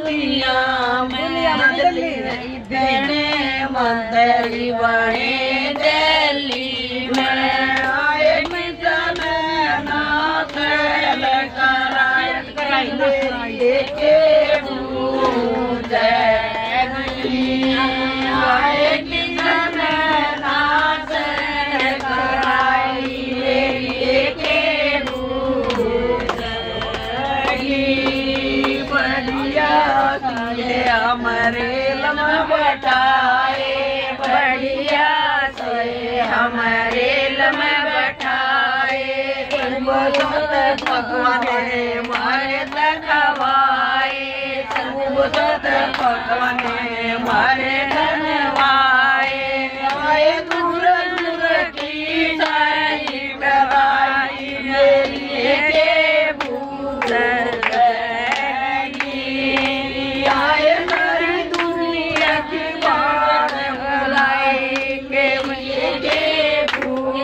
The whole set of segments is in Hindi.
दुनिया में देने मंदिर बने दिल्ली में आए मिशन नाथ कराए के पूजे आए मिशन नाथ कराए के पूजे बढ़िया ये हमारे लम बैठाए बढ़िया से हमारे लम बैठाए भगवान मारे तकवाए भगवान मारे धनवाए आए दूर दूर की सारी कराई मेरी के भूल आए सारी दुनिया की बात बुलाएंगे मेरे भूल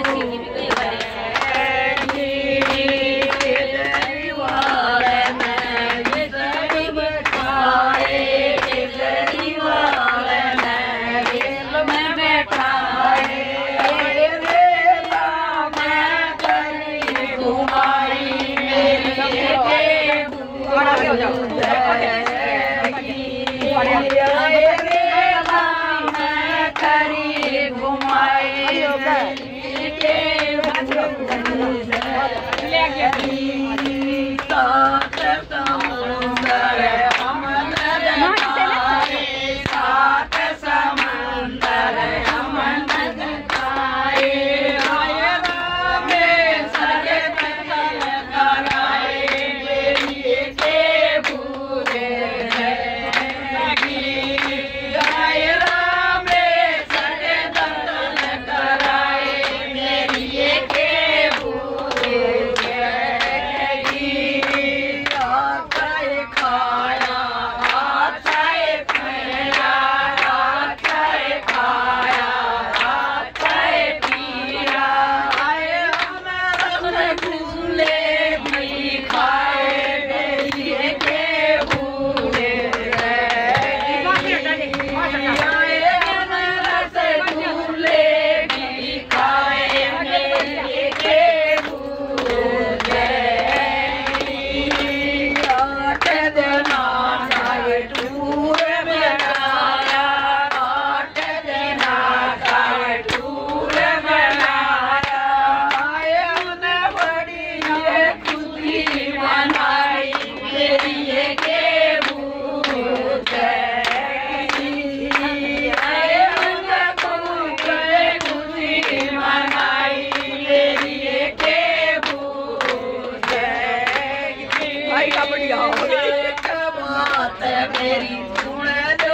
मेरी सुन लो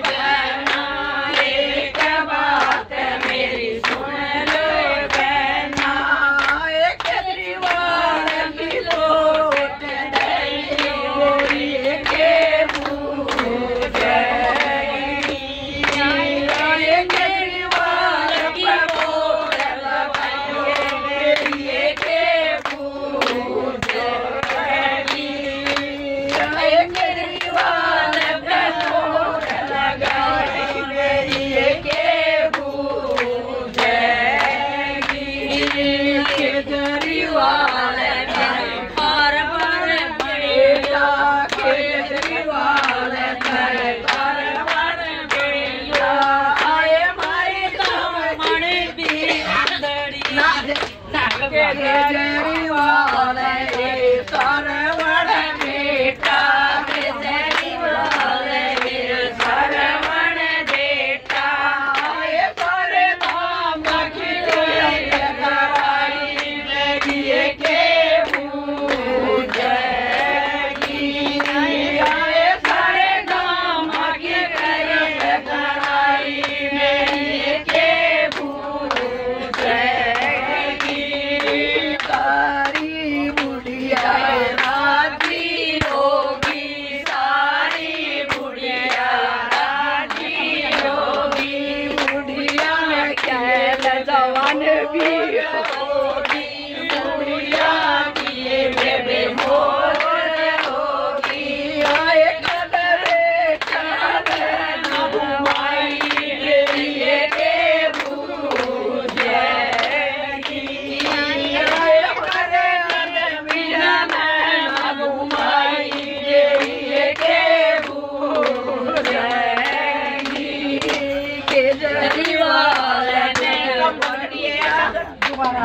बहना एक बात मेरी सुन लो बहना एक दीवार की लोट दे के पूजे एक दीवार की लोट दे के पूजे एक दीवार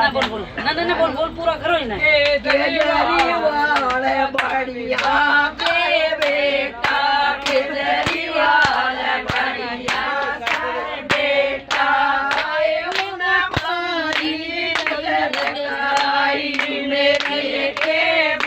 ना बोल बोल ना ना बोल बोल पूरा करो ही ना। केजरीवाल बढ़िया के बेटा केजरीवाल बढ़िया बेटा हमारी लगाई मेरे के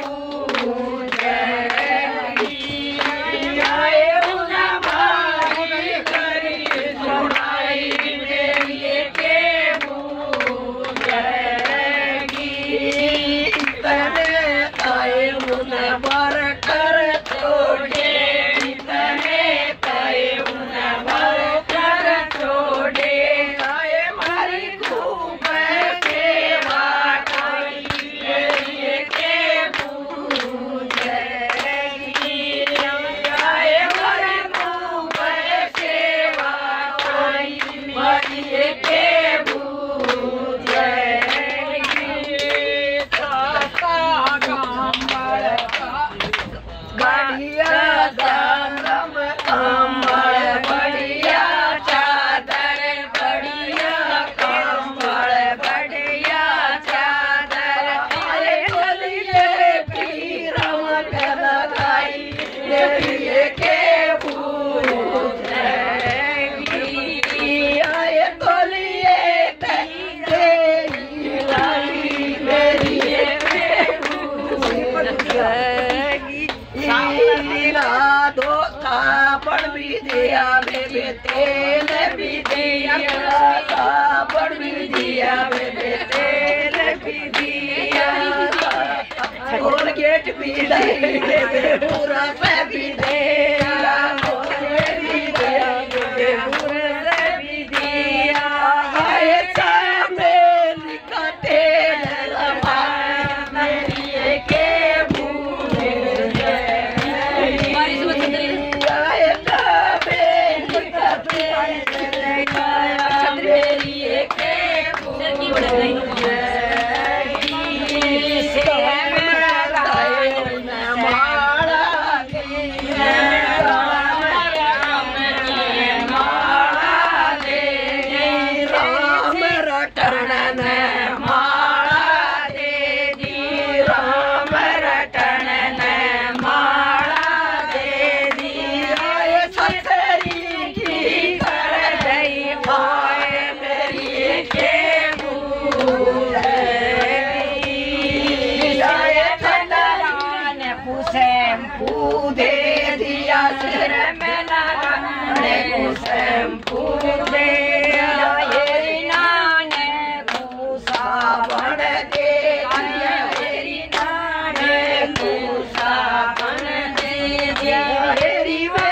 साबण भी दिया बेबे तेल भी दिया साबण भी दिया बेबे तेल भी दिया कोलगेट भी बेबे पूरा पे भी दिया कोलगेट भी दिया बेबे पूरा भी दिया ऐसा मेरी का तेल लगा मेरी के शैम्पू दे दिया सिर में लगाने को शैम्पू दे दिया ने को साबण दे दिया मेरी नाने को साबण दे दिया